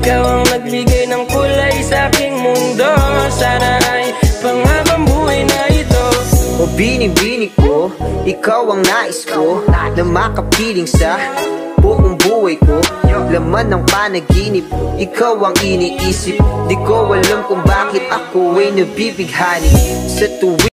ikaw ang nagbigay ng kulay sa aking mundo. Sana ay panghabang buhay na ito. O bini-bini ko, ikaw ang nais ko na makapiling sa buong buhay ko. Laman ng panaginip, ikaw ang iniisip. Di ko alam kung bakit ako ay nabibighani sa tuwing